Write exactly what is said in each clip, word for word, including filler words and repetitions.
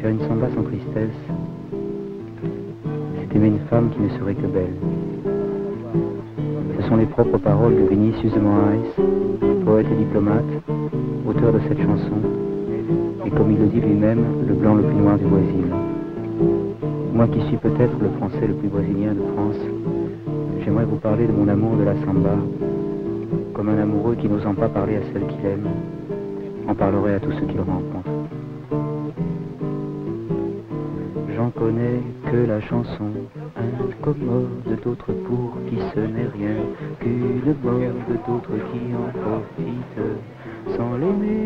Faire une samba sans tristesse, c'est aimer une femme qui ne serait que belle. Ce sont les propres paroles de Vinicius de Moraes, poète et diplomate, auteur de cette chanson, et comme il le dit lui-même, le blanc le plus noir du Brésil. Moi qui suis peut-être le français le plus brésilien de France, j'aimerais vous parler de mon amour de la samba, comme un amoureux qui n'osant pas parler à celle qu'il aime, en parlerait à tous ceux qu'il rencontre. J'en connais que la chanson incommode, d'autres pour qui ce n'est rien qu'une mode, d'autres qui en profitent sans l'aimer.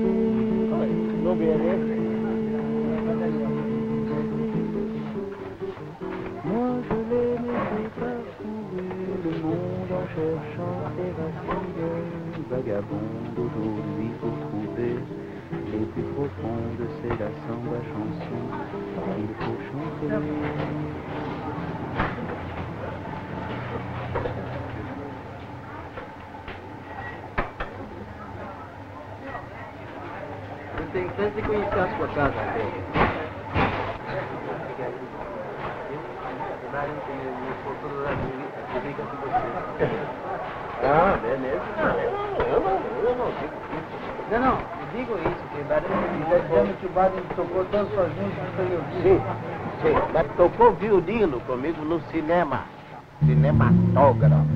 Moi je l'aimais parcourir le monde en cherchant des racines vagabondes aujourd'hui pour trouver les plus profondes, c'est la samba chanson qu'il faut chanter. Eu tenho chance de conhecer a sua casa, Pedro. Ah, beleza. Não, eu não, eu não digo isso. Não, não, eu digo isso, que Barão dizendo que o Barão tocou tanto suas músicas para eu ouvir. Sim, sim, mas tocou violino comigo no cinema, cinematógrafo.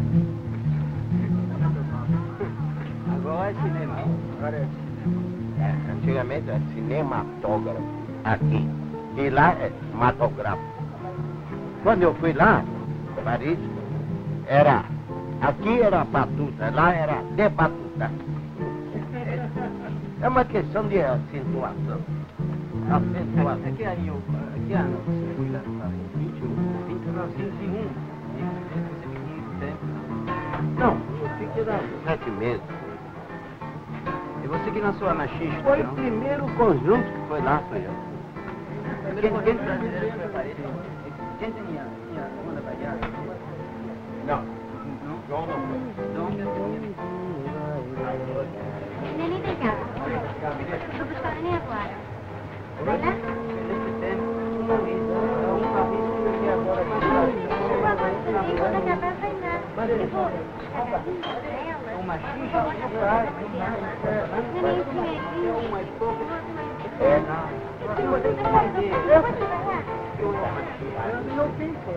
Agora é cinema. Agora é É, antigamente era cinematógrafo aqui, e lá é cinematográfico. Quando eu fui lá, Paris, era, aqui era batuta, lá era de batuta. É uma questão de acentuação. Acentuação. É que aí, eu, que ano você foi lá no Paris? vinte e um. vinte e um, vinte e um. Você ficou muito tempo. Não, eu fiquei lá sete meses. E você que lançou a Machixe? Foi o primeiro conjunto que foi lá, foi eu. Quem, quem brasileiro foi Paris? Quem tinha? Tinha uma da Bahia? Não. Não? João não foi. Dom que eu tinha. Neném, vem cá. Vou buscar o neném agora. Vai lá? Nesse tempo, uma vez, uma vez que eu agora Chegou agora também, quando acabar vai lá. Eu vou. o Machixe, Neném tinha aqui. uma pouco. É, Se você Eu vou trabalhar. não tem, pô.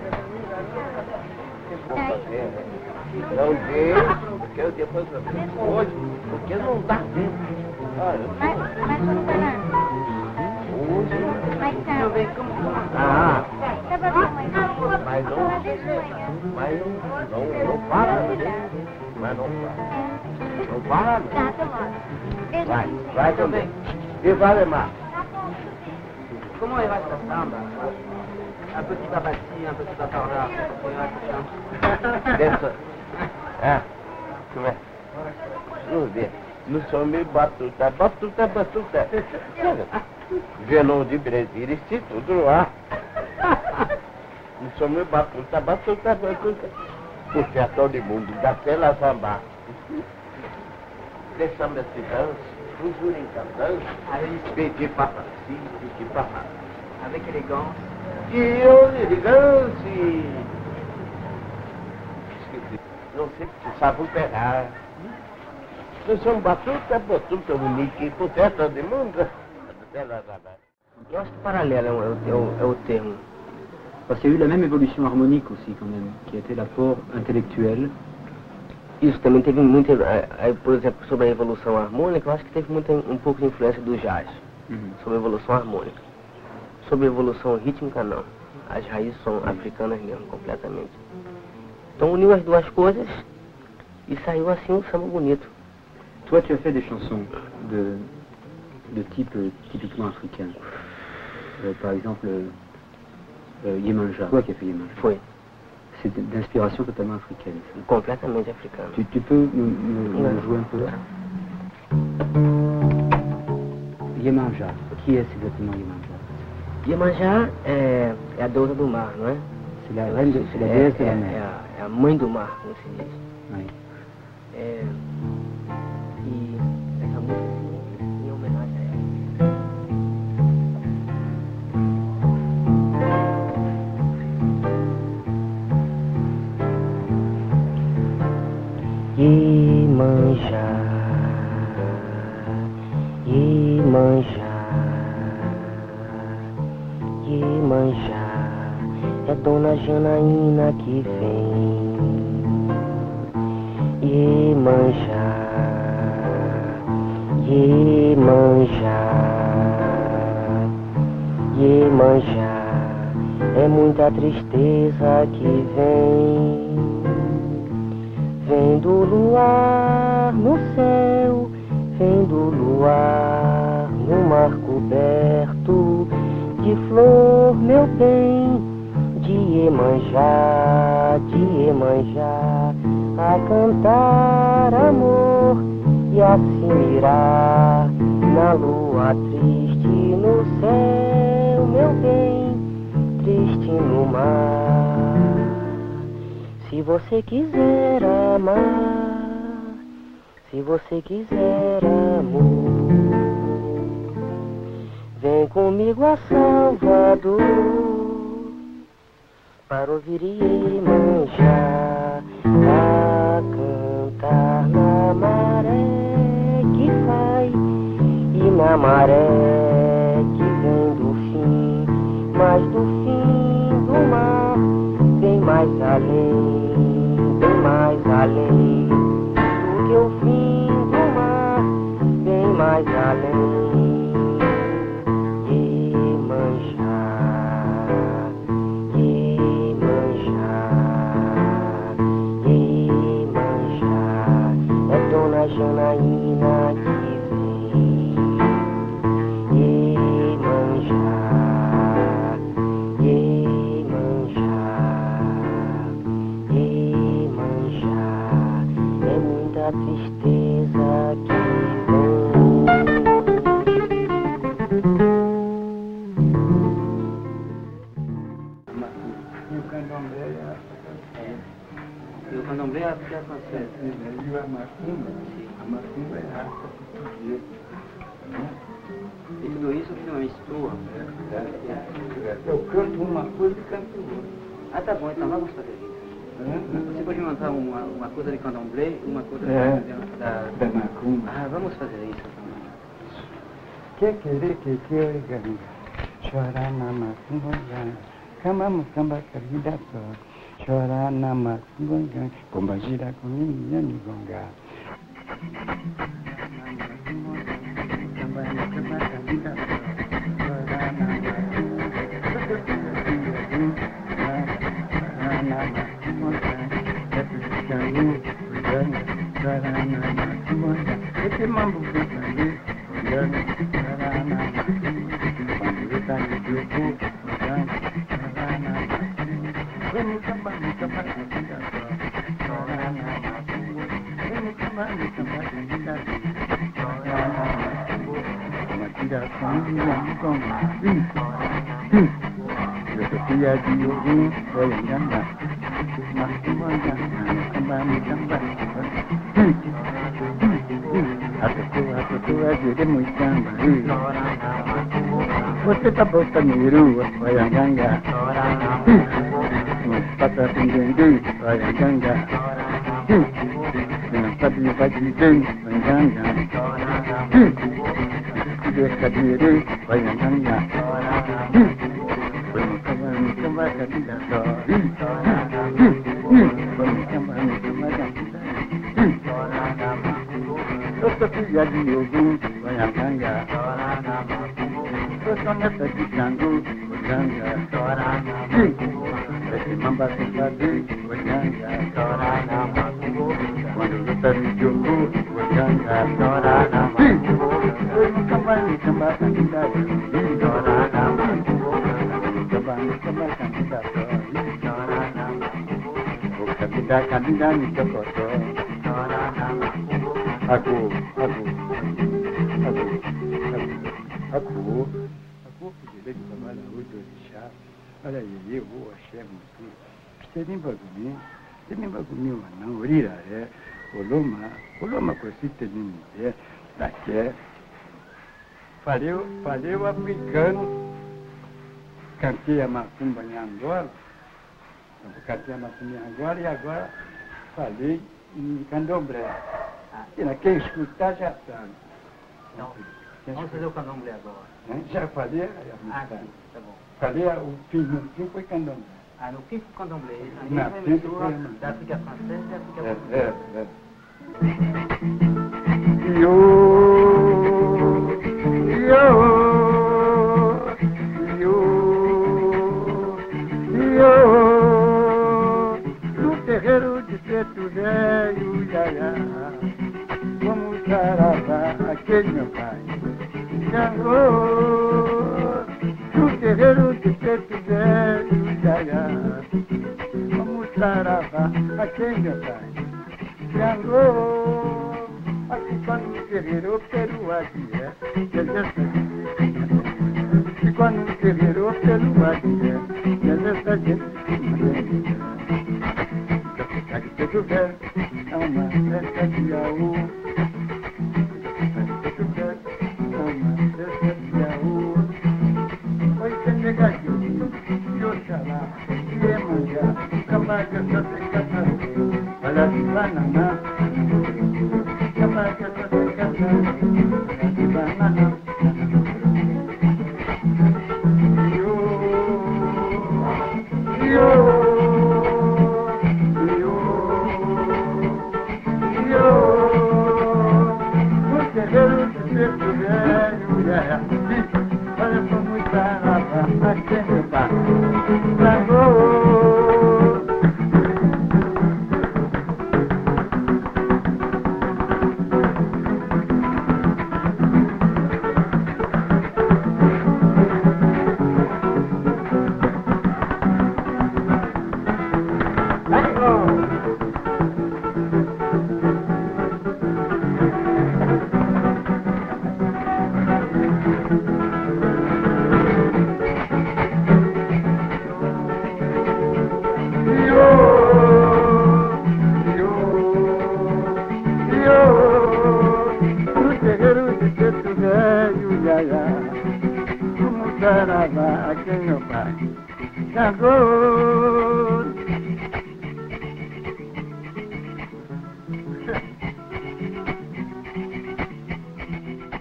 Não dê, porque eu depois hoje, porque não dá tempo. Olha, Vai, vai funcionar. hoje. Vai eu cá. vejo como Ah, Tá bom, mãe. mas não, Lá desde manhã. mas não, não, não para, né? Mas não para. Não para, não. Tá, tô bom. Beijo. Vai, vai também. E vai, Lemar. Comment il reste la samba? Un petit babassi, un petit batarda. Dessa. É. Como é? Vamos ver. No some batuta, batuta, batuta. Violão de Brasília, isso tudo lá. No some batuta, batuta, batuta. O sertão de mundo, da tela samba. Les sambas ciganos, toujours encantando. Pedir papaci, pedir papaci. Avec élégance. E eu, elegante. Esqueci. Não sei se sabem pegar. Nós somos batuta, batuta, bonita, por testa de mundo. Eu acho que paralelo é o, é o, é o termo. Parce qu'il y a eu la même évolution harmonique aussi quand même, qui a été l'apport intellectuel. Isso também teve muita, aí, por exemplo, sobre a evolução harmônica, eu acho que teve muita, um pouco de influência do jazz, Uhum. sobre a evolução harmônica. Sobre a evolução rítmica, não. As raízes são africanas mesmo, completamente. Então uniu as duas coisas e saiu assim um samba bonito. Toi, tu as fait des chansons de, de type euh, typiquement africain. Euh, par exemple, euh, Yemanja. Toi qui as fait Yemanja. Foi C'est d'inspiration totalement africaine. Ça. completamente africano. Tu, tu peux nous, nous- nous Ouais. jouer un peu là Yemanja. Qui est exactement Yemanja? Iemanjá é, é a deusa do mar, não é? C'est la reine, de, c'est la é, déesse de é, la é mer. a, é a mãe do mar, como se diz. Oui. É, e essa música assim, em homenagem a ela. Iemanjá, Iemanjá, é Dona Janaína que vem. Iemanjá, Iemanjá, Iemanjá, é muita tristeza que vem. Vem do luar no céu, vem do luar no mar coberto de flor, meu bem, de Iemanjá, de Iemanjá, a cantar amor e a se mirar na lua triste no céu, meu bem, triste no mar. Se você quiser amar, se você quiser amor, vem comigo a Salvador para ouvir Iemanjá a cantar na maré que vai e na maré que vem do fim, mas do fim do mar, bem mais além, bem mais além do que o fim do mar, bem mais além. Janaína que vem. Iemanjá, Iemanjá, Iemanjá, é muita tristeza que E o candomblé é a E o candomblé é a África francesa. E a macumba, a macumba é a raça portuguesa. E tudo isso que não mistura. Eu canto uma coisa e canto outra. Ah, tá bom, então vamos fazer isso. Você pode montar uma, uma coisa de candomblé e uma coisa É, da, da macumba. Ah, vamos fazer isso. Que querer que querer ganga, chorar na macumba, cama mucamba carida só, chorar na macumba, comba gira comigo e gonga. Esse mambo que eu falei, olhando, olhando, quando eu tá de jogo, olhando, olhando, vamos sambar, vamos sambar, vamos sambar, vamos sambar, vamos tirar comigo, como eu tô filha de ouro, olha, ganga, mas tu vai ganhar, vamos sambar, a tua vida é muito samba. Você tá botando rua, olha ganga. Mas pata pinguengue, olha ganga. Não sabe vai dizer, olha ganga. Deixa direito, olha ganga. Vamos acabar, vamos acabar com a vida só. Vamos acabar, vamos acabar com a vida. Eu sou filha de Ogum, Goiabanga. Eu sou neta de Xangu, Gojanga. Esse mamba se fazer, Gojanga. Quando luta de Jogo, Gojanga. Eu nunca mais me chamar candidato. Nunca mais me chamar candidato. Vou candidato, candidato, me chocotó. Aku, aku, aku, aku, aku, aku podia de trabalhar hoje de chá. Olha aí, eu vou achar muito. Você nem vai comer, você nem vai comer uma não, oriraré, oloma, oloma cosita de mulher, daqui. Falei, falei o africano, cantei a macumba em Angola, cantei a macumba em Angola e agora falei em candomblé. E quem escutar já sabe. Vamos fazer o candomblé agora. Né? Já falei a Ah, missa. sim, tá bom. Falei a- o fim, no fim foi candomblé. Ah, no fim foi candomblé. A Na gente frente mistura foi- da África francesa e da África É, portuguesa. é, é. Yo, yo, yo, yo, no terreiro de preto velho, iaia, como saravá, aquele meu pai, Xangô, no terreiro de preto velho, iaia, como saravá, aquele meu pai, Xangô. Aqui quando o terreiro pelo adié, e quando o terreiro pelo adié, e essa gente aqui preto velho, é uma festa de Iaú. Preto velho, é uma festa de Iaú. Oi, tem negadinho, e Oxalá, e Emanjá, Camaca, Santa Catarina, olha de banana.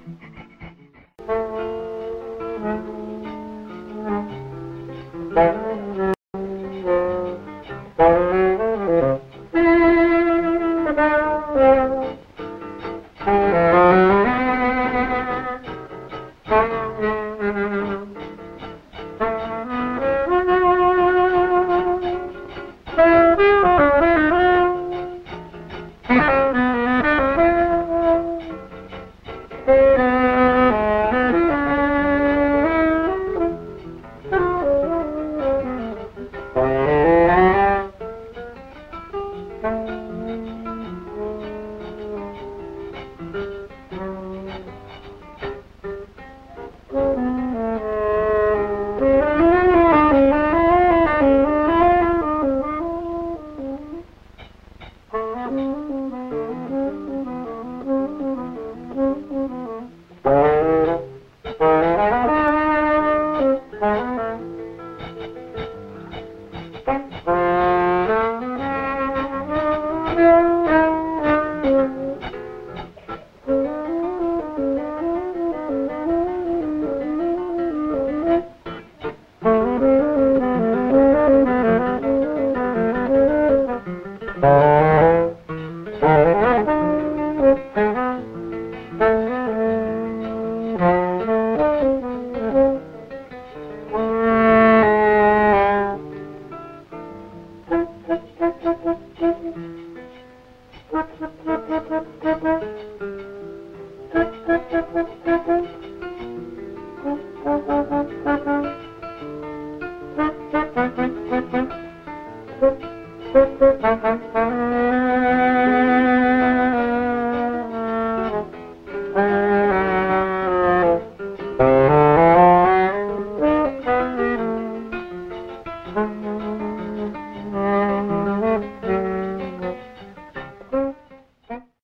Thank you.